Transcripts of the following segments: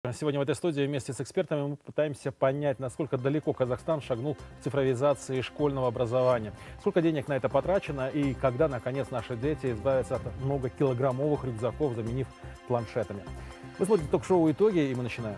Сегодня в этой студии вместе с экспертами мы пытаемся понять, насколько далеко Казахстан шагнул в цифровизации школьного образования, сколько денег на это потрачено и когда, наконец, наши дети избавятся от многокилограммовых рюкзаков, заменив планшетами. Вы смотрите ток-шоу «Итоги», и мы начинаем.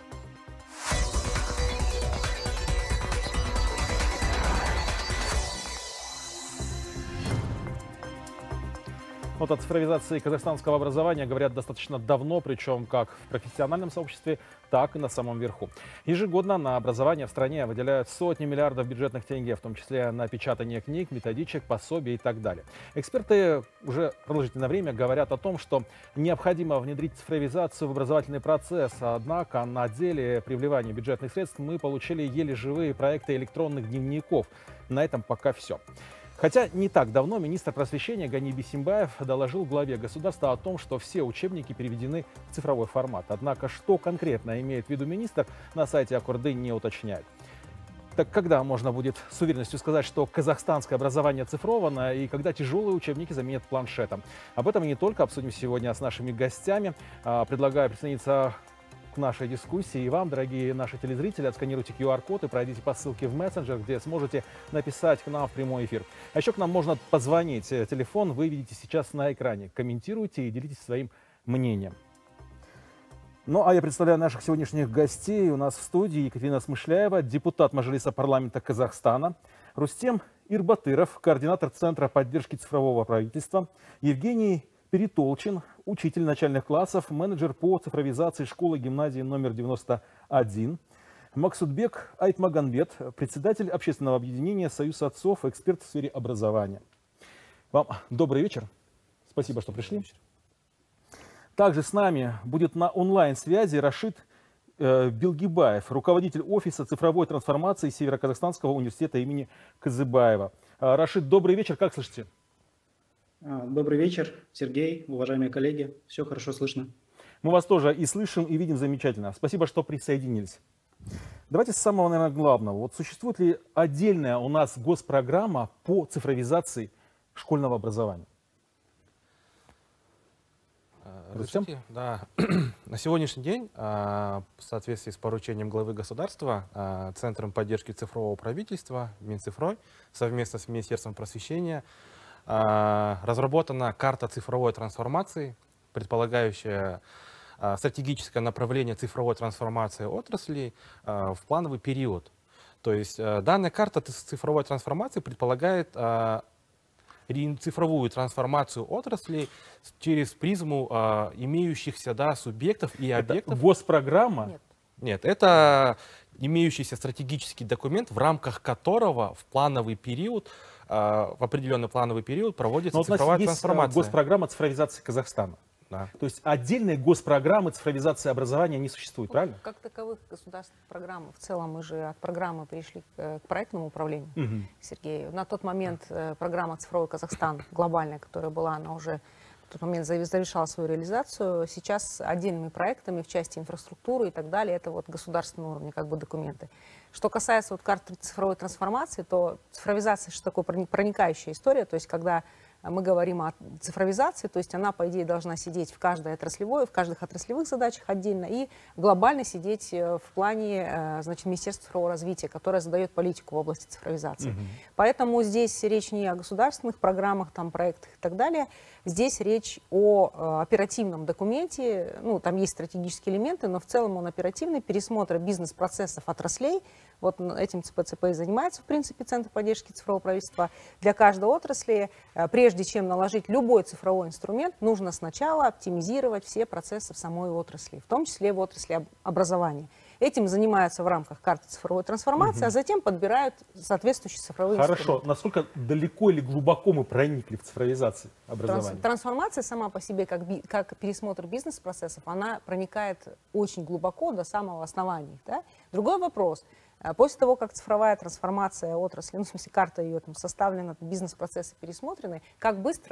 Вот о цифровизации казахстанского образования говорят достаточно давно, причем как в профессиональном сообществе, так и на самом верху. Ежегодно на образование в стране выделяют сотни миллиардов бюджетных тенге, в том числе на печатание книг, методичек, пособий и так далее. Эксперты уже продолжительное время говорят о том, что необходимо внедрить цифровизацию в образовательный процесс. Однако на деле при вливании бюджетных средств мы получили еле живые проекты электронных дневников. На этом пока все. Хотя не так давно министр просвещения Гани Бисимбаев доложил главе государства о том, что все учебники переведены в цифровой формат. Однако, что конкретно имеет в виду министр, на сайте Аккорды не уточняет. Так когда можно будет с уверенностью сказать, что казахстанское образование цифровано и когда тяжелые учебники заменят планшетом? Об этом и не только обсудим сегодня с нашими гостями. Предлагаю присоединиться к нашей дискуссии. И вам, дорогие наши телезрители, отсканируйте QR-код и пройдите по ссылке в мессенджер, где сможете написать к нам в прямой эфир. А еще к нам можно позвонить. Телефон вы видите сейчас на экране. Комментируйте и делитесь своим мнением. Ну, а я представляю наших сегодняшних гостей. У нас в студии Екатерина Смышляева, депутат Мажилиса парламента Казахстана, Рустем Ирбатыров, координатор Центра поддержки цифрового правительства, Евгений Перетолчин, учитель начальных классов, менеджер по цифровизации школы-гимназии номер 91. Максутбек Айтмаганбет, председатель общественного объединения «Союз отцов», эксперт в сфере образования. Вам добрый вечер. Спасибо, что пришли. Также с нами будет на онлайн-связи Рашид Билгибаев, руководитель офиса цифровой трансформации Северо-Казахстанского университета имени Казыбаева. Рашид, добрый вечер. Как слышите? Добрый вечер, Сергей, уважаемые коллеги. Все хорошо слышно. Мы вас тоже и слышим, и видим замечательно. Спасибо, что присоединились. Давайте с самого, наверное, главного. Вот существует ли отдельная у нас госпрограмма по цифровизации школьного образования? Здравствуйте. Да. На сегодняшний день, в соответствии с поручением главы государства, Центром поддержки цифрового правительства, Минцифрой, совместно с Министерством просвещения, разработана карта цифровой трансформации, предполагающая стратегическое направление цифровой трансформации отраслей в плановый период. То есть данная карта цифровой трансформации предполагает цифровую трансформацию отраслей через призму имеющихся субъектов и объектов. Это госпрограмма? Нет, это имеющийся стратегический документ, в рамках которого в плановый период, в определенный плановый период проводится цифровая трансформация. Есть госпрограмма цифровизации Казахстана. Да. То есть отдельной госпрограммы цифровизации образования не существует, правильно? Как таковых государственных программ. В целом мы же от программы перешли к проектному управлению, Сергей. На тот момент программа «Цифровой Казахстан» глобальная, которая была, она уже в тот момент завершала свою реализацию. Сейчас отдельными проектами в части инфраструктуры и так далее, это вот государственного уровня документы. Что касается карты цифровой трансформации, то цифровизация же такая проникающая история, то есть когда мы говорим о цифровизации, то есть она, по идее, должна сидеть в каждой отраслевой, в каждых отраслевых задачах отдельно и глобально сидеть в плане, значит, Министерства цифрового развития, которое задает политику в области цифровизации. Поэтому здесь речь не о государственных программах, проектах и так далее. Здесь речь о оперативном документе, там есть стратегические элементы, но в целом он оперативный, пересмотр бизнес-процессов отраслей. Вот этим ЦПЦП и занимается, в принципе, Центр поддержки цифрового правительства. Для каждой отрасли, прежде чем наложить любой цифровой инструмент, нужно сначала оптимизировать все процессы в самой отрасли, в том числе в отрасли образования. Этим занимаются в рамках карты цифровой трансформации, а затем подбирают соответствующие цифровые инструменты. Хорошо. Насколько далеко или глубоко мы проникли в цифровизацию образования? Трансформация сама по себе, как пересмотр бизнес-процессов, она проникает очень глубоко до самого основания. Да? Другой вопрос. После того, как цифровая трансформация отрасли, в смысле карта ее составлена, бизнес-процессы пересмотрены, как быстро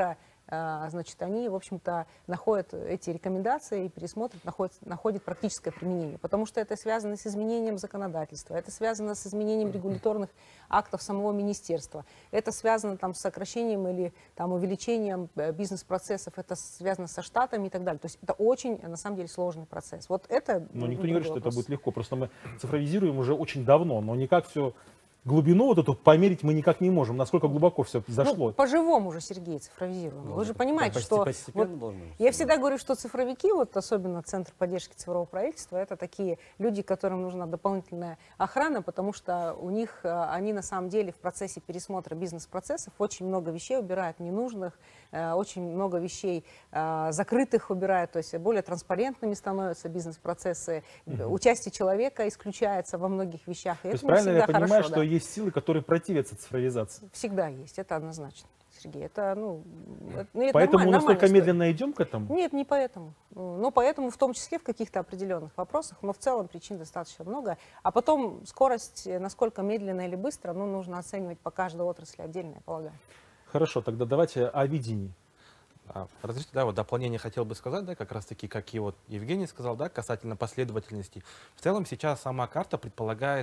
значит, они, в общем-то, находят эти рекомендации и пересмотрят, находят практическое применение. Потому что это связано с изменением законодательства, это связано с изменением регуляторных актов самого министерства, это связано там, с сокращением или там, увеличением бизнес-процессов, это связано со штатами и так далее. То есть это очень, на самом деле, сложный процесс. Вот это... Но никто не говорит, что это будет легко. Просто мы цифровизируем уже очень давно, но никак все... Глубину вот эту померить мы никак не можем, насколько глубоко все зашло. Ну, по-живому же, Сергей, цифровизируем. Вы же понимаете, что... Вот, я всегда говорю, что цифровики, вот особенно Центр поддержки цифрового правительства, это такие люди, которым нужна дополнительная охрана, потому что у них, они на самом деле в процессе пересмотра бизнес-процессов очень много вещей убирают ненужных, очень много вещей закрытых убирают, то есть более транспарентными становятся бизнес-процессы, участие человека исключается во многих вещах. То есть правильно я понимаю, что есть силы, которые противятся цифровизации? Всегда есть, это однозначно, Сергей. Это, это поэтому мы настолько история. медленно идем к этому? Нет, не поэтому. Но поэтому в том числе в каких-то определенных вопросах, но в целом причин достаточно много. А потом скорость, насколько медленно или быстро, нужно оценивать по каждой отрасли отдельно, я полагаю. Хорошо, тогда давайте о видении. Разрешите, да, вот дополнение хотел бы сказать, да, как раз таки, как и вот Евгений сказал, да, касательно последовательности. В целом сейчас сама карта предполагает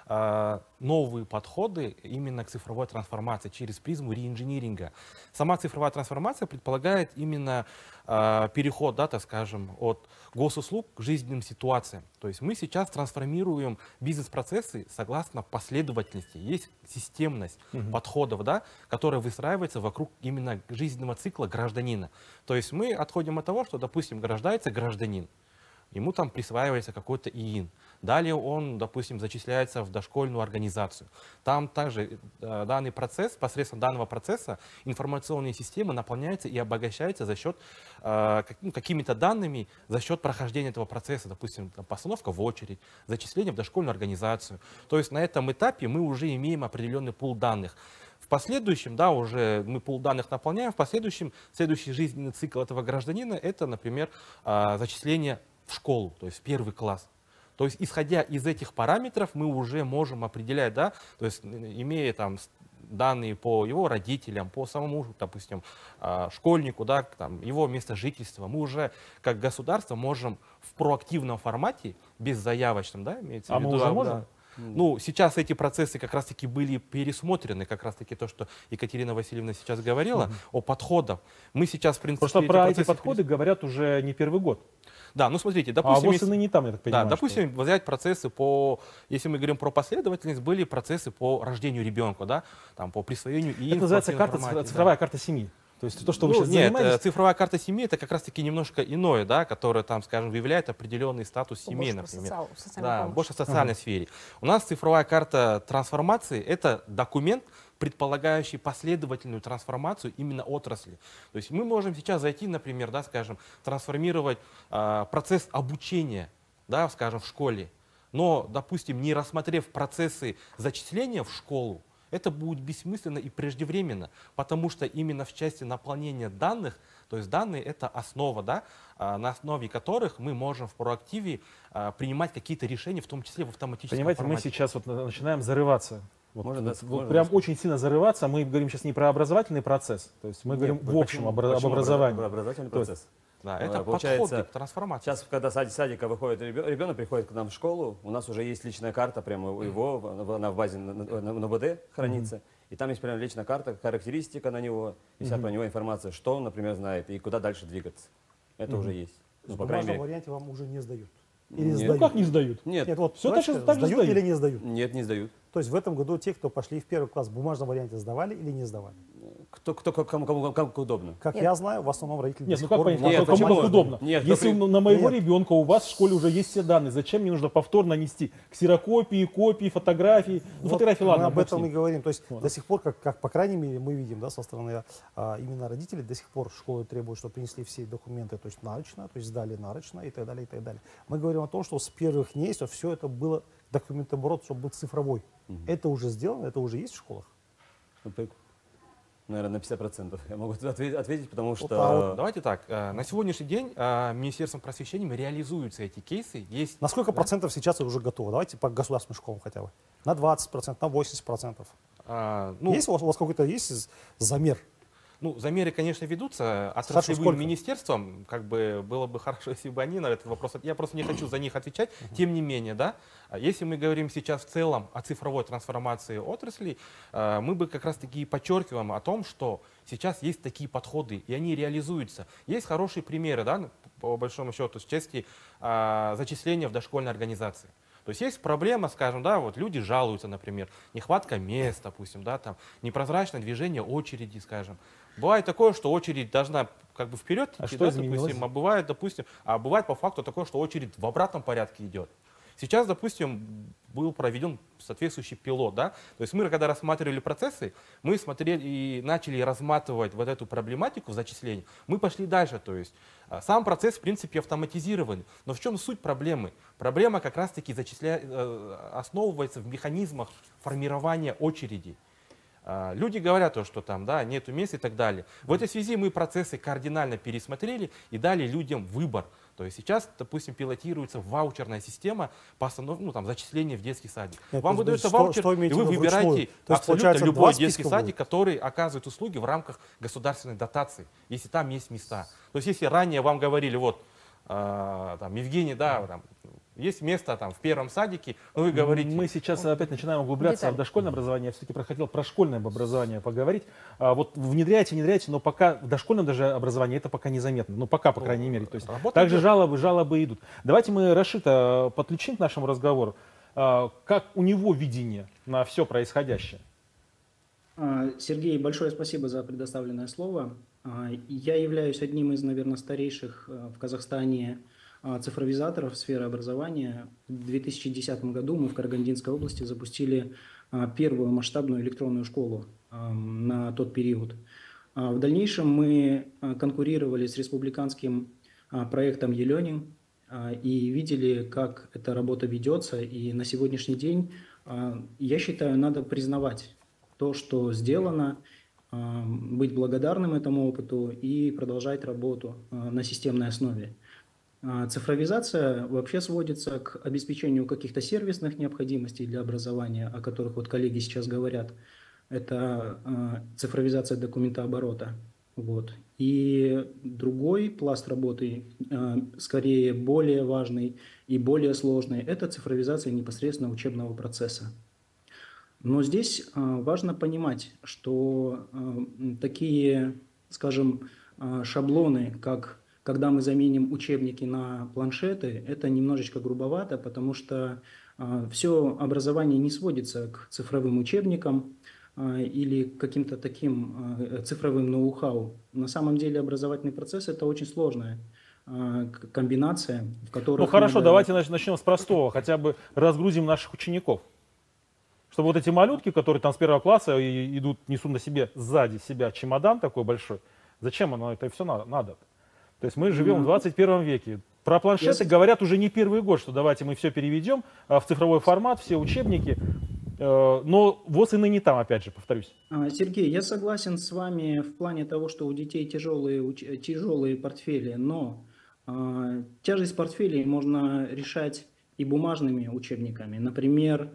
новые подходы именно к цифровой трансформации через призму реинжиниринга. Сама цифровая трансформация предполагает именно переход, да, так скажем, от госуслуг к жизненным ситуациям. То есть мы сейчас трансформируем бизнес-процессы согласно последовательности. Есть системность подходов, да, которая выстраивается вокруг именно жизненного цикла гражданина. То есть мы отходим от того, что, допустим, рождается гражданин, ему там присваивается какой-то ИИН. Далее он, допустим, зачисляется в дошкольную организацию. Там также данный процесс, посредством данного процесса информационные системы наполняются и обогащаются за счет какими-то данными, за счет прохождения этого процесса, допустим, постановка в очередь, зачисление в дошкольную организацию. То есть на этом этапе мы уже имеем определенный пул данных. В последующем, да, уже мы пул данных наполняем, в последующем, следующий жизненный цикл этого гражданина, это, например, зачисление в школу, то есть в первый класс. То есть, исходя из этих параметров, мы уже можем определять, да, то есть, имея там данные по его родителям, по самому, допустим, школьнику, да, там, его место жительства, мы уже как государство можем в проактивном формате, беззаявочном, да, имеется в виду. Мы уже можем? Да. Ну, сейчас эти процессы как раз-таки были пересмотрены, как раз-таки то, что Екатерина Васильевна сейчас говорила, о подходах. Мы сейчас, в принципе, просто про эти подходы говорят уже не первый год. Да, ну смотрите, допустим... А вот и не там, я так понимаю. Да, допустим, взять процессы по... Если мы говорим про последовательность, были процессы по рождению ребенка, да, там, по присвоению и... Это называется цифровая карта семьи. То есть то, что вы сейчас занимаетесь... Нет, цифровая карта семьи — это как раз-таки немножко иное, да, которое, там, скажем, выявляет определенный статус семьи, например. Да, больше в социальной сфере. У нас цифровая карта трансформации — это документ, предполагающий последовательную трансформацию именно отрасли. То есть мы можем сейчас зайти, например, да, скажем, трансформировать процесс обучения, да, скажем, в школе, но, допустим, не рассмотрев процессы зачисления в школу, это будет бессмысленно и преждевременно, потому что именно в части наполнения данных, то есть данные — это основа, да, на основе которых мы можем в проактиве принимать какие-то решения, в том числе в автоматическом формате. Понимаете, мы сейчас вот начинаем зарываться. Прям очень сильно зарываться. Мы говорим сейчас не про образовательный процесс, то есть мы говорим в общем об образовании. Образовательный процесс. Да, это подходы к трансформации. Сейчас, когда с садика выходит ребенок, приходит к нам в школу, у нас уже есть личная карта, прямо его, она в базе на ВД хранится, и там есть прям личная карта, характеристика на него, и вся про него информация, что он, например, знает, и куда дальше двигаться. Это уже есть. В бумажном варианте вам уже не сдают. Или сдают? Ну как не сдают? Нет, вот все так же сдают или не сдают? Нет, не сдают. То есть в этом году те, кто пошли в первый класс в бумажном варианте, сдавали или не сдавали? Кому удобно. Как я знаю, в основном родители... Нет, ну как понять, кому удобно? Нет, если на моего ребенка у вас в школе уже есть все данные, зачем мне нужно повторно нести ксерокопии, копии, фотографии? Ну, фотографии, ладно, мы об этом и говорим. То есть до сих пор, как по крайней мере мы видим, да, со стороны именно родителей, до сих пор школы требуют, чтобы принесли все документы, то есть нарочно, то есть сдали нарочно и так далее, и так далее. Мы говорим о том, что с первых дней все это было документооборот, чтобы был цифровой. Это уже сделано, это уже есть в школах? Наверное, на 50%. Я могу ответить, потому что... Давайте так. На сегодняшний день Министерством просвещения реализуются эти кейсы. Есть, на сколько процентов сейчас уже готово? Давайте по государственным школам хотя бы. На 20%, на 80%. Есть у вас какой-то замер? Ну, замеры, конечно, ведутся Саша, отраслевым сколько? министерством. Как бы было бы хорошо, если бы они на этот вопрос... Я просто не хочу за них отвечать. Тем не менее, да, если мы говорим сейчас в целом о цифровой трансформации отрасли, мы бы как раз-таки и подчеркиваем о том, что сейчас есть такие подходы, и они реализуются. Есть хорошие примеры, да, по большому счету, с части зачисления в дошкольной организации. То есть есть проблема, скажем, да, вот люди жалуются, например, нехватка мест, допустим, да, там, непрозрачное движение очереди, скажем. Бывает такое, что очередь должна как бы вперед идти, что да, изменилось? допустим, а бывает по факту такое, что очередь в обратном порядке идет. Сейчас, допустим, был проведен соответствующий пилот, да, то есть мы, когда рассматривали процессы, мы смотрели и начали разматывать вот эту проблематику в зачислении, мы пошли дальше, то есть сам процесс, в принципе, автоматизирован, но в чем суть проблемы? Проблема как раз-таки основывается в механизмах формирования очереди. Люди говорят, что там, да, нету мест и так далее. В этой связи мы процессы кардинально пересмотрели и дали людям выбор. То есть сейчас, допустим, пилотируется ваучерная система по зачислению в детский садик. Нет, Вам то есть, выдается ваучер, и вы выбираете абсолютно любой детский садик, который оказывает услуги в рамках государственной дотации, если там есть места. То есть если ранее вам говорили, вот, там, Евгений, да, там, есть место там в первом садике, но вы говорите... Мы сейчас опять начинаем углубляться в дошкольное образование. Я все-таки хотел про школьное образование поговорить. Вот внедряйте, но пока в дошкольном даже образовании это пока незаметно. Ну, пока, по крайней мере. То есть также жалобы идут. Давайте мы Рашида подключим к нашему разговору. Как у него видение на все происходящее? Сергей, большое спасибо за предоставленное слово. Я являюсь одним из, наверное, старейших в Казахстане цифровизаторов сферы образования. В 2010 году мы в Карагандинской области запустили первую масштабную электронную школу на тот период. В дальнейшем мы конкурировали с республиканским проектом e-learning и видели, как эта работа ведется. И на сегодняшний день, я считаю, надо признавать то, что сделано, быть благодарным этому опыту и продолжать работу на системной основе. Цифровизация вообще сводится к обеспечению каких-то сервисных необходимостей для образования, о которых вот коллеги сейчас говорят. Это цифровизация документооборота. Вот. И другой пласт работы, скорее более важный и более сложный, это цифровизация непосредственно учебного процесса. Но здесь важно понимать, что такие, скажем, шаблоны, как когда мы заменим учебники на планшеты, это немножечко грубовато, потому что все образование не сводится к цифровым учебникам или к каким-то таким цифровым ноу-хау. На самом деле образовательный процесс – это очень сложная комбинация, в которой… Ну хорошо, давайте начнем с простого, хотя бы разгрузим наших учеников. Чтобы вот эти малютки, которые там с первого класса идут, несут на себе сзади себя чемодан такой большой, зачем оно это все надо? То есть мы живем в 21 веке. Про планшеты говорят уже не первый год, что давайте мы все переведем в цифровой формат, все учебники. Но ВОЗ и ныне там, опять же, повторюсь. Сергей, я согласен с вами в плане того, что у детей тяжелые портфели, но тяжесть портфелей можно решать и бумажными учебниками. Например,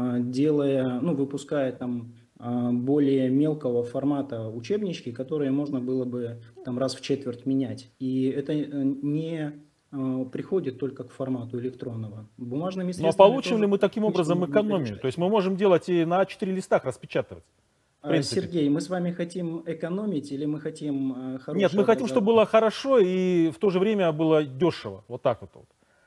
выпуская там более мелкого формата учебнички, которые можно было бы там раз в четверть менять. И это не приходит только к формату электронного. Бумажными средствами. Но получим ли мы таким образом экономию? То есть мы можем делать и на 4 листах распечатывать. Сергей, мы с вами хотим экономить или мы хотим хорошее? Нет, мы хотим, чтобы было хорошо и в то же время было дешево. Вот так вот.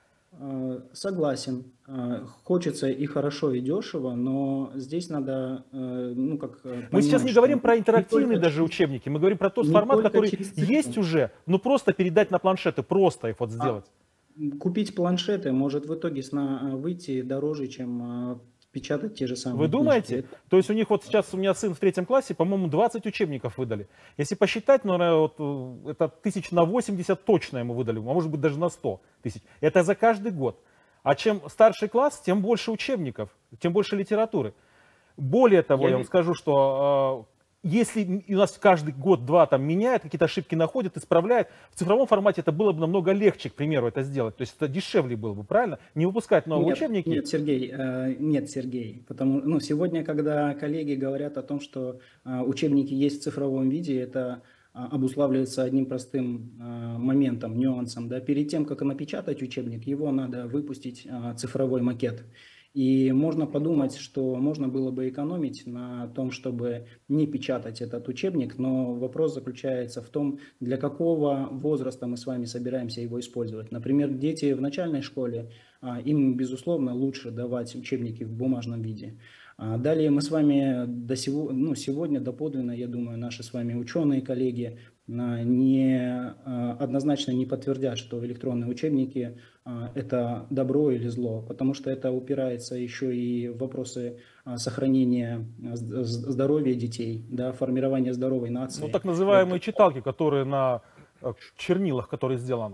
Согласен. Хочется и хорошо, и дешево, но здесь надо, мы сейчас не говорим про интерактивные даже учебники, мы говорим про тот формат, который есть уже, но просто передать на планшеты, просто их вот сделать. Купить планшеты может в итоге выйти дороже, чем печатать те же самые. Вы думаете? То есть у них вот сейчас, у меня сын в 3 классе, по-моему, 20 учебников выдали. Если посчитать, наверное, вот, это 1080 точно ему выдали, а может быть даже на 100 тысяч. Это за каждый год. А чем старший класс, тем больше учебников, тем больше литературы. Более того, я вам скажу, что если у нас каждый год-два там меняет, какие-то ошибки находит, исправляет, в цифровом формате это было бы намного легче, к примеру, это сделать. То есть это дешевле было бы, правильно? Не выпускать новые учебники. Нет, Сергей. Сегодня, когда коллеги говорят о том, что учебники есть в цифровом виде, это обуславливается одним простым моментом, нюансом. Да? Перед тем, как напечатать учебник, его надо выпустить цифровой макет. И можно подумать, что можно было бы экономить на том, чтобы не печатать этот учебник, но вопрос заключается в том, для какого возраста мы с вами собираемся его использовать. Например, дети в начальной школе, им, безусловно, лучше давать учебники в бумажном виде. Далее мы с вами сегодня доподлинно, я думаю, наши с вами ученые, коллеги, однозначно не подтвердят, что электронные учебники это добро или зло, потому что это упирается еще и в вопросы сохранения здоровья детей, да, формирования здоровой нации. Ну, так называемые читалки, которые на чернилах, которые сделаны.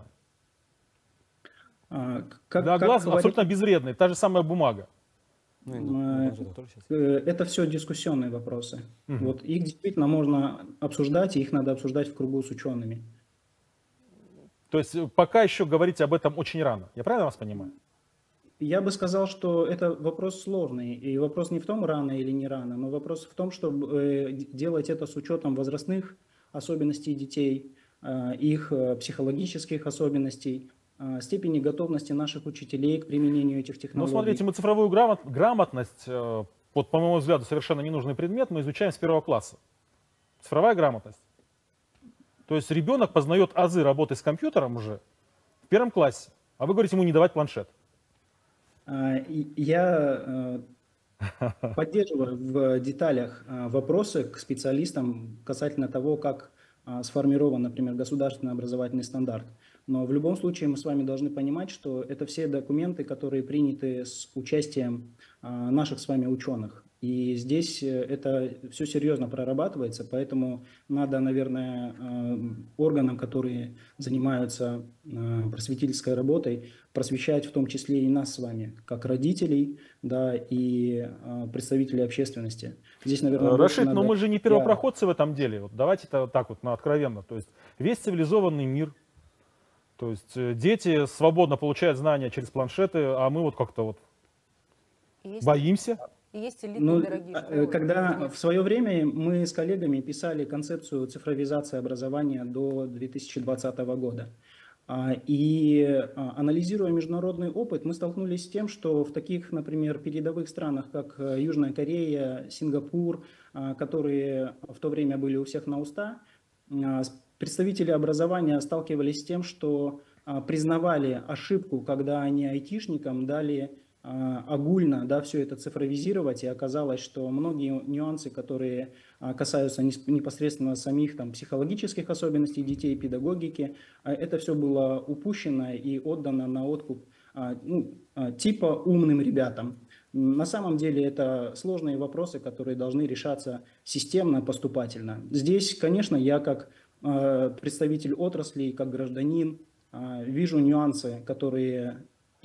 Для глаз абсолютно безвредные, та же самая бумага. Это все дискуссионные вопросы. Вот их действительно можно обсуждать, и их надо обсуждать в кругу с учеными. То есть пока еще говорить об этом очень рано. Я правильно вас понимаю? Я бы сказал, что это вопрос сложный. И вопрос не в том, рано или не рано, но вопрос в том, чтобы делать это с учетом возрастных особенностей детей, их психологических особенностей, степени готовности наших учителей к применению этих технологий. Ну, смотрите, мы цифровую грамотность, вот, по моему взгляду, совершенно ненужный предмет, мы изучаем с 1 класса. Цифровая грамотность. То есть ребенок познает азы работы с компьютером уже в 1 классе, а вы говорите ему не давать планшет. Я поддерживаю в деталях вопросы к специалистам касательно того, как сформирован, например, государственный образовательный стандарт. Но в любом случае мы с вами должны понимать, что это все документы, которые приняты с участием наших с вами ученых. И здесь это все серьезно прорабатывается, поэтому надо, наверное, органам, которые занимаются просветительской работой, просвещать в том числе и нас с вами, как родителей, да, и представителей общественности. Здесь, наверное, Рашид, но мы же не первопроходцы в этом деле. Вот давайте это так вот, откровенно. То есть весь цивилизованный мир, то есть дети свободно получают знания через планшеты, а мы вот как-то вот боимся. Есть элитные дорогие школы. Когда в свое время мы с коллегами писали концепцию цифровизации образования до 2020 года. И анализируя международный опыт, мы столкнулись с тем, что в таких, например, передовых странах, как Южная Корея, Сингапур, которые в то время были у всех на уста, представители образования сталкивались с тем, что признавали ошибку, когда они айтишникам дали огульно, да, все это цифровизировать, и оказалось, что многие нюансы, которые касаются непосредственно самих там, психологических особенностей детей, педагогики, это все было упущено и отдано на откуп типа умным ребятам. На самом деле это сложные вопросы, которые должны решаться системно, поступательно. Здесь, конечно, я как представитель отрасли, как гражданин, вижу нюансы, которые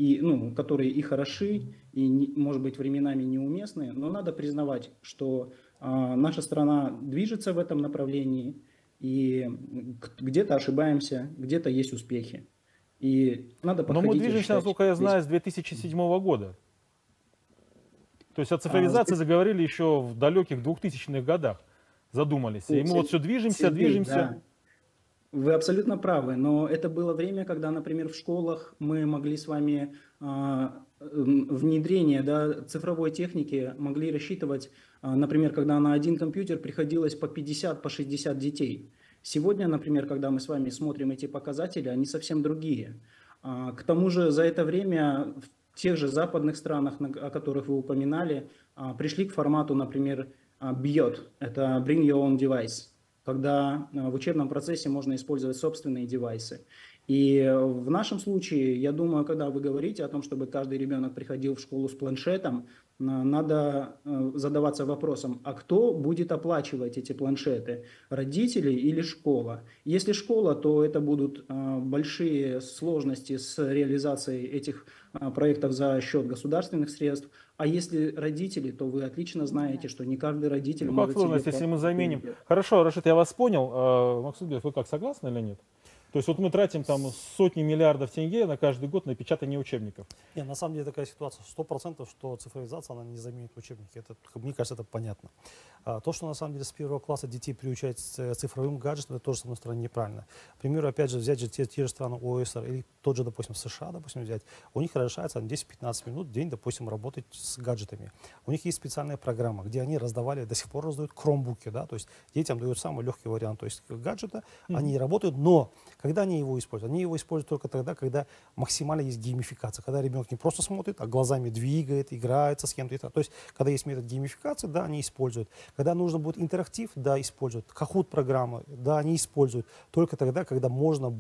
и хороши, и, может быть, временами неуместны, но надо признавать, что наша страна движется в этом направлении, и где-то ошибаемся, где-то есть успехи. И надо подходить. Но мы движемся, насколько я знаю, с 2007 года. То есть о цифровизации заговорили еще в далеких 2000-х годах, задумались. И мы вот все движемся. Да. Вы абсолютно правы, но это было время, когда, например, в школах мы могли с вами внедрение, да, цифровой техники могли рассчитывать, например, когда на один компьютер приходилось по 50, по 60 детей. Сегодня, например, когда мы с вами смотрим эти показатели, они совсем другие. К тому же за это время в тех же западных странах, о которых вы упоминали, пришли к формату, например, BYOD, это Bring Your Own Device, когда в учебном процессе можно использовать собственные девайсы. И в нашем случае, я думаю, когда вы говорите о том, чтобы каждый ребенок приходил в школу с планшетом, надо задаваться вопросом, а кто будет оплачивать эти планшеты, родители или школа? Если школа, то это будут большие сложности с реализацией этих проектов за счет государственных средств. А если родители, то вы отлично знаете, что не каждый родитель Ну, может как сложность, себе если мы заменим... позволить. Хорошо, Рашид, я вас понял. Максудбек, вы как, согласны или нет? То есть вот мы тратим там сотни миллиардов тенге на каждый год на печатание учебников. Не, на самом деле такая ситуация, 100%, что цифровизация, она не заменит учебники. Это, мне кажется, это понятно. То, что на самом деле с 1 класса детей приучать цифровым гаджетам, это тоже, с одной стороны, неправильно. К примеру, опять же, взять же те же страны ОСР или тот же, допустим, США, допустим, взять, у них разрешается 10-15 минут в день, допустим, работать с гаджетами. У них есть специальная программа, где они раздавали, до сих пор раздают кромбуки, да, то есть детям дают самый легкий вариант, то есть гаджета, они работают, но когда они его используют? Они его используют только тогда, когда максимально есть геймификация, когда ребенок не просто смотрит, а глазами двигает, играется с кем-то. То есть, когда есть метод геймификации, да, они используют. Когда нужно будет интерактив, да, используют. Kahoot программы, да, они используют. Только тогда, когда можно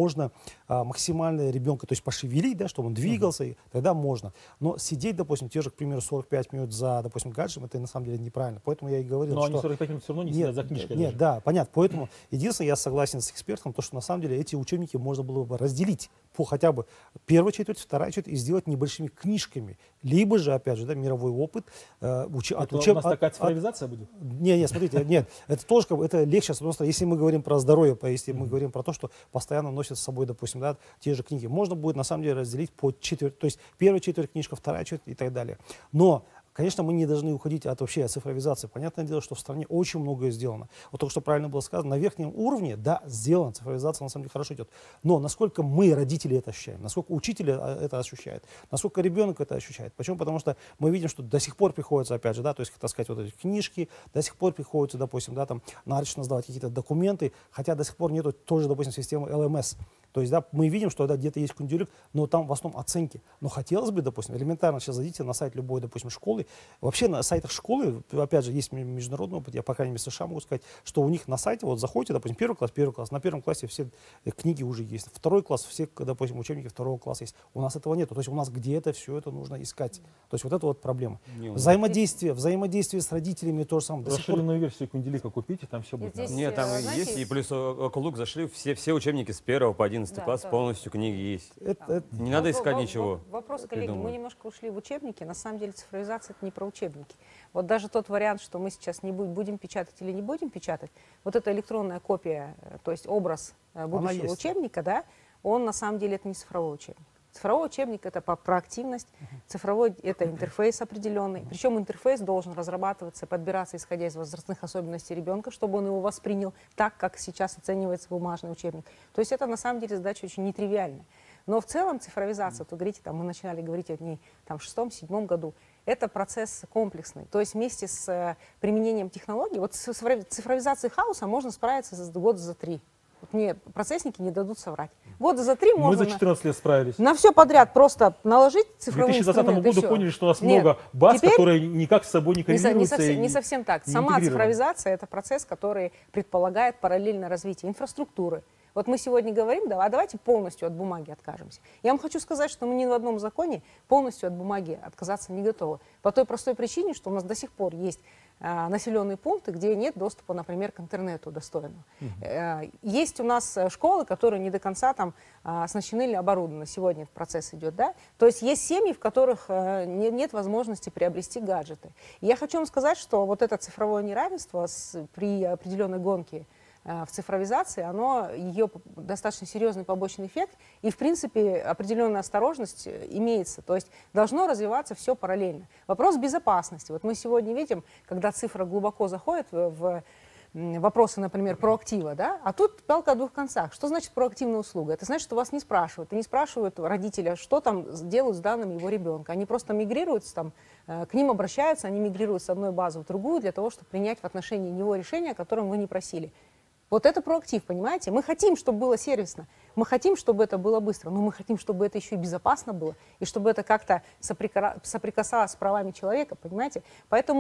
максимально ребенка, то есть пошевелить, да, чтобы он двигался, и тогда можно. Но сидеть, допустим, те же, к примеру, 45 минут за, допустим, гаджетом, это на самом деле неправильно. Поэтому я и говорил, Но что... они 45 минут все равно не сидят за книжкой. Нет, даже. да, понятно. Поэтому единственное, я согласен с экспертом, то, что на самом деле эти учебники можно было бы разделить по хотя бы первой четверть, вторая четверть и сделать небольшими книжками. Либо же, опять же, да, мировой опыт. У нас такая цифровизация будет? Не, смотрите, нет, это тоже это легче, с одной стороны, если мы говорим про здоровье, если мы говорим про то, что постоянно носят с собой, допустим, да, те же книги, можно будет на самом деле разделить по четверть, то есть первая четверть книжка, вторая четверть и так далее. Но конечно, мы не должны уходить от цифровизации. Понятное дело, что в стране очень многое сделано. Вот только что правильно было сказано, на верхнем уровне, да, сделано, цифровизация на самом деле хорошо идет. Но насколько мы, родители, это ощущаем, насколько учитель это ощущает, насколько ребенок это ощущает. Почему? Потому что мы видим, что до сих пор приходится, опять же, да, то есть, так сказать, вот эти книжки, до сих пор приходится, допустим, да, там, нарочно сдавать какие-то документы, хотя до сих пор нету тоже, допустим, системы ЛМС. То есть, да, мы видим, что да, где-то есть кундюлик, но там в основном оценки. Но хотелось бы, допустим, элементарно сейчас зайдите на сайт любой, допустим, школы. Вообще на сайтах школы, опять же, есть международный опыт, я, по крайней мере, в США могу сказать, что у них на сайте, вот заходите, допустим, первый класс, на первом классе все книги уже есть, второй класс, все, допустим, учебники второго класса есть. У нас этого нет. То есть у нас где-то все это нужно искать. То есть вот это вот проблема. Взаимодействие с родителями тоже самое. Расширенную версию кундилика купите, там все будет. Нет, там есть, и плюс Окулук зашли все учебники с 1 по 11 класс, полностью книги есть. Не надо искать ничего. Вопрос, коллеги, мы немножко ушли в учебники. На самом деле цифровизация — это не про учебники. Вот даже тот вариант, что мы сейчас не будем печатать или не будем печатать, вот эта электронная копия, то есть образ будущего учебника, да, он на самом деле это не цифровой учебник. Цифровой учебник — это про активность, цифровой — это интерфейс определенный. Причем интерфейс должен разрабатываться, подбираться, исходя из возрастных особенностей ребенка, чтобы он его воспринял так, как сейчас оценивается бумажный учебник. То есть это на самом деле задача очень нетривиальная. Но в целом цифровизация, то говорите, там, мы начинали говорить о ней там, в 6-7 году, это процесс комплексный. То есть вместе с применением технологий, вот с цифровизацией хаоса можно справиться года за 3. Вот мне процессники не дадут соврать. Года за 3 можно... Мы за 14 лет справились. На все подряд просто наложить цифровой инструмент. К 2020 году поняли, что у нас Нет, много баз, теперь которые никак с собой не коррелируются. Не совсем так. Сама цифровизация — это процесс, который предполагает параллельное развитие инфраструктуры. Вот мы сегодня говорим, да, а давайте полностью от бумаги откажемся. Я вам хочу сказать, что мы ни в одном законе полностью от бумаги отказаться не готовы. По той простой причине, что у нас до сих пор есть населенные пункты, где нет доступа, например, к интернету достойного. Есть у нас школы, которые не до конца там оснащены или оборудованы. Сегодня этот процесс идет, да? То есть есть семьи, в которых нет возможности приобрести гаджеты. И я хочу вам сказать, что вот это цифровое неравенство при определенной гонке в цифровизации, ее достаточно серьезный побочный эффект, и, в принципе, определенная осторожность имеется. То есть должно развиваться все параллельно. Вопрос безопасности. Вот мы сегодня видим, когда цифра глубоко заходит в вопросы, например, проактива, да, а тут палка о двух концах. Что значит проактивная услуга? Это значит, что вас не спрашивают. И не спрашивают родителя, что там делают с данными его ребенка. Они просто мигрируют, там, к ним обращаются, они мигрируют с одной базы в другую для того, чтобы принять в отношении него решение, о котором вы не просили. Вот это проактив, понимаете? Мы хотим, чтобы было сервисно, мы хотим, чтобы это было быстро, но мы хотим, чтобы это еще и безопасно было, и чтобы это как-то соприкасалось с правами человека, понимаете? Поэтому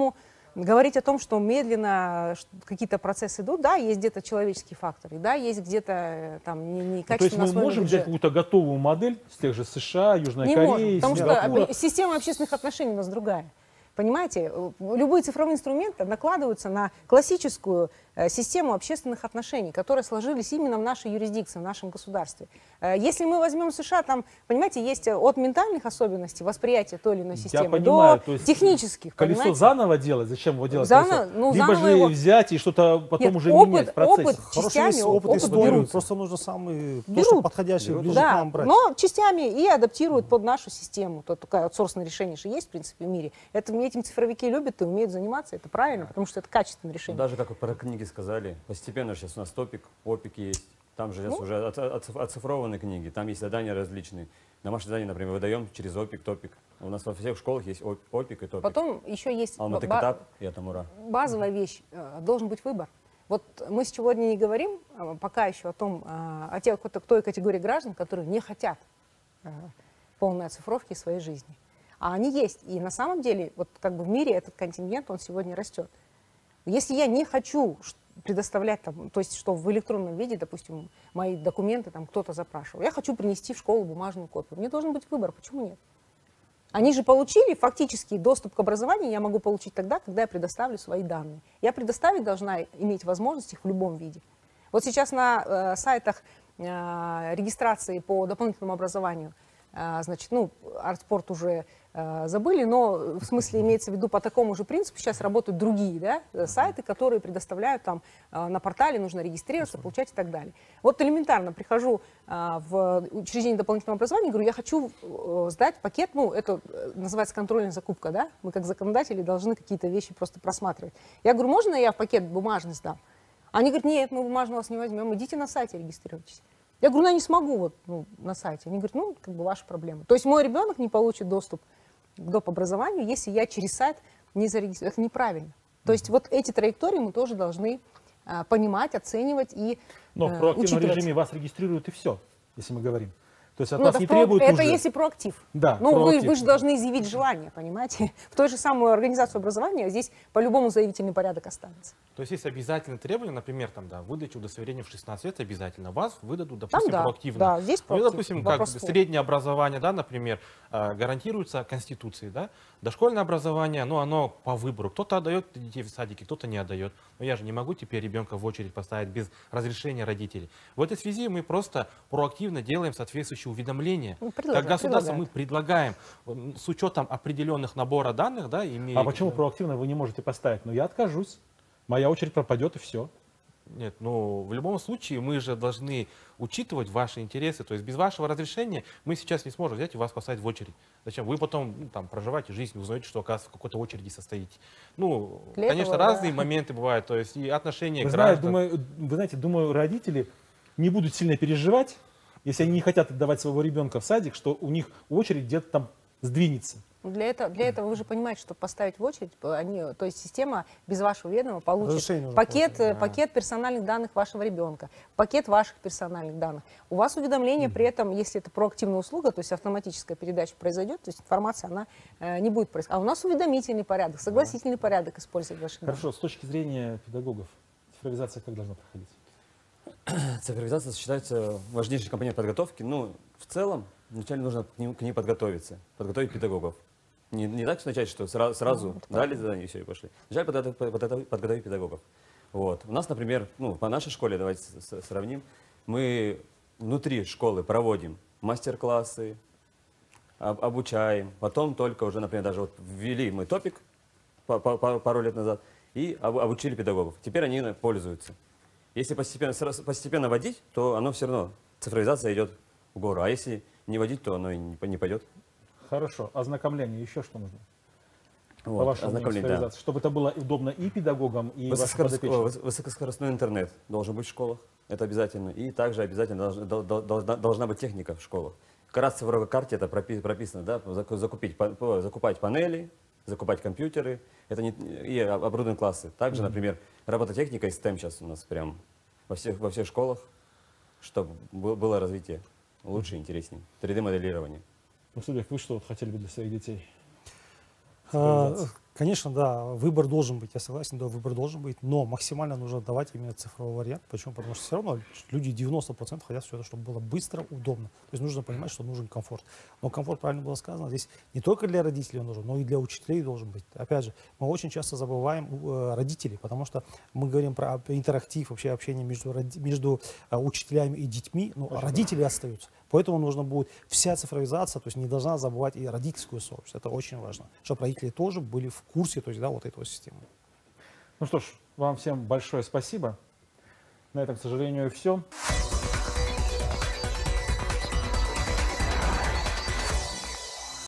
говорить о том, что медленно какие-то процессы идут, да, есть где-то человеческие факторы, да, есть где-то там То есть некачественно мы освоенный можем взять бюджет. какую-то готовую модель с тех же США, Южной Не Кореи, можем, потому Сингапура. что система общественных отношений у нас другая. Понимаете, любые цифровые инструменты накладываются на классическую систему общественных отношений, которые сложились именно в нашей юрисдикции, в нашем государстве. Если мы возьмем США, там, понимаете, есть от ментальных особенностей восприятия той или иной системы понимаю, до то есть технических. Колесо понимаете? заново делать? Зачем его делать? Ну, Либо заново же его- взять и что-то потом Нет, уже опыт- менять в процессе. опыт Хороший частями, есть опыт опыт истории, берут. просто нужно самый, то, Берут. что подходящий, ближе к Да, нам брать. но частями и адаптируют под нашу систему. То такое аутсорсное решение же есть, в принципе, в мире. Этим цифровики любят и умеют заниматься, это правильно, потому что это качественное решение. Даже, как вы про книги сказали, постепенно сейчас у нас топик, опик есть. Там же сейчас уже оцифрованы книги, там есть задания различные. Домашние задания, например, выдаем через опик, топик. У нас во всех школах есть опик и топик. Потом еще есть Алматы Катап и Атамура. базовая вещь, должен быть выбор. Вот мы сегодня не говорим пока еще о том, о той категории граждан, которые не хотят полной оцифровки своей жизни. А они есть. И на самом деле, вот как бы в мире этот контингент, он сегодня растет. Если я не хочу предоставлять, там, то есть что в электронном виде, допустим, мои документы там кто-то запрашивал, я хочу принести в школу бумажную копию, мне должен быть выбор, почему нет? Они же получили фактически доступ к образованию, я могу получить тогда, когда я предоставлю свои данные. Я предоставить должна иметь возможность их в любом виде. Вот сейчас на сайтах регистрации по дополнительному образованию, значит, ну, Артспорт уже забыли, но в смысле имеется в виду по такому же принципу сейчас работают другие, да, сайты, которые предоставляют там на портале, нужно регистрироваться, получать и так далее. Вот элементарно прихожу в учреждение дополнительного образования, говорю, я хочу сдать пакет, ну, это называется контрольная закупка, да, мы как законодатели должны какие-то вещи просто просматривать. Я говорю, можно я в пакет бумажный сдам? Они говорят, нет, мы бумажный вас не возьмем, идите на сайте регистрируйтесь. Я говорю, ну, я не смогу вот, ну, на сайте. Они говорят, ну, как бы ваша проблема. То есть мой ребенок не получит доступ к доп. Образованию, если я через сайт не зарегистрирую. Это неправильно. То есть вот эти траектории мы тоже должны понимать, оценивать и Но в проактивном учитывать. режиме вас регистрируют и все, если мы говорим. То есть от Ну, вас это не требуют это уже... если проактив. Да, Ну, вы проактив. же должны изъявить желание, понимаете? В той же самой организацию образования здесь по-любому заявительный порядок останется. То есть есть обязательные требования, например, там, да, выдача удостоверения в 16 лет обязательно. Вас выдадут, допустим, да, проактивно. да, здесь Ну, проактив. допустим, как Вопрос в том. среднее образование, да, например, гарантируется Конституцией, да. Дошкольное образование, ну, оно по выбору. Кто-то отдает детей в садике, кто-то не отдает. Но я же не могу теперь ребенка в очередь поставить без разрешения родителей. В этой связи мы просто проактивно делаем соответствующие уведомления. Как государство мы предлагаем с учетом определенных набора данных, да, А почему проактивно вы не можете поставить? Ну, я откажусь. Моя очередь пропадет и все. Нет, ну в любом случае мы же должны учитывать ваши интересы. То есть без вашего разрешения мы сейчас не сможем взять и вас поставить в очередь. Зачем? Вы потом там проживаете жизнь, узнаете, что, оказывается, в какой-то очереди состоите. Ну, Для конечно, этого, разные да. моменты бывают. То есть и отношения Вы граждан. знаете, думаю, родители не будут сильно переживать, если они не хотят отдавать своего ребенка в садик, что у них очередь где-то там сдвинется. Для этого вы же понимаете, чтобы поставить в очередь, то есть система без вашего ведома получит Разрешение нужно пакет, получить, да. пакет персональных данных вашего ребенка, пакет ваших персональных данных. У вас уведомление при этом, если это проактивная услуга, то есть автоматическая передача произойдет, то есть информация, она не будет происходить. А у нас уведомительный порядок, согласительный порядок использовать ваши данные. Хорошо, с точки зрения педагогов, цифровизация как должна проходить? Цифровизация считается важнейшей компонентом подготовки. Ну, в целом, вначале нужно к ней подготовиться, подготовить педагогов. Не так начать, что сразу дали задание и все, и пошли. Вначале подготовить педагогов. Вот. У нас, например, ну, по нашей школе, давайте сравним, мы внутри школы проводим мастер-классы, обучаем, потом только уже, например, даже вот ввели мы топик пару лет назад и обучили педагогов. Теперь они пользуются. Если постепенно вводить, то оно все равно, цифровизация идет в гору, а если не вводить, то оно и не пойдет. Хорошо, ознакомление, еще что нужно? Вот, По вашему мнению, ознакомление, да. цифровизация, чтобы это было удобно и педагогам, и вашим подопечным. Высокоскоростной интернет должен быть в школах, это обязательно. И также обязательно должна быть техника в школах. Как раз в цифровой карте это прописано, да, закупать панели, закупать компьютеры, это не, и оборудование классы. Также, например, робототехника и STEM сейчас у нас прям во всех школах, чтобы было развитие лучше и интереснее. 3D-моделирование. Ну, Судя, вы что вот хотели бы для своих детей? Как Конечно, да, выбор должен быть, я согласен, да, выбор должен быть, но максимально нужно давать именно цифровой вариант. Почему? Потому что все равно люди 90% хотят все это, чтобы было быстро, удобно. То есть нужно понимать, что нужен комфорт. Но комфорт, правильно было сказано, здесь не только для родителей он нужен, но и для учителей должен быть. Опять же, мы очень часто забываем родителей, потому что мы говорим про интерактив, вообще общение между учителями и детьми, но родители остаются. Поэтому нужно будет вся цифровизация, то есть не должна забывать и родительскую сообщество. Это очень важно, чтобы родители тоже были в курсе, то есть, да, вот этой системы. Ну что ж, вам всем большое спасибо. На этом, к сожалению, все.